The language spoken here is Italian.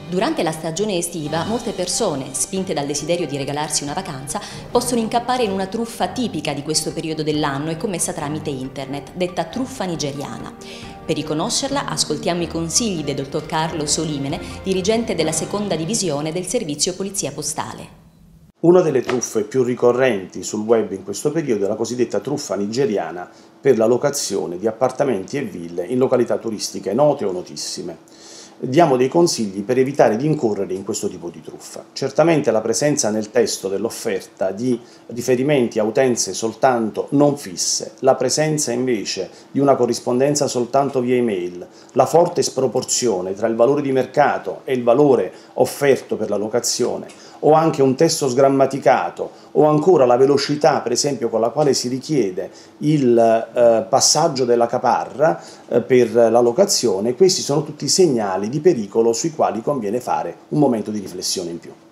Durante la stagione estiva molte persone, spinte dal desiderio di regalarsi una vacanza, possono incappare in una truffa tipica di questo periodo dell'anno e commessa tramite internet, detta truffa nigeriana. Per riconoscerla ascoltiamo i consigli del dottor Carlo Solimene, dirigente della seconda divisione del servizio Polizia Postale. Una delle truffe più ricorrenti sul web in questo periodo è la cosiddetta truffa nigeriana per la locazione di appartamenti e ville in località turistiche note o notissime. Diamo dei consigli per evitare di incorrere in questo tipo di truffa. Certamente la presenza nel testo dell'offerta di riferimenti a utenze soltanto non fisse, la presenza invece di una corrispondenza soltanto via email, la forte sproporzione tra il valore di mercato e il valore offerto per la locazione, o anche un testo sgrammaticato, o ancora la velocità per esempio con la quale si richiede il passaggio della caparra per la locazione, questi sono tutti segnali di pericolo sui quali conviene fare un momento di riflessione in più.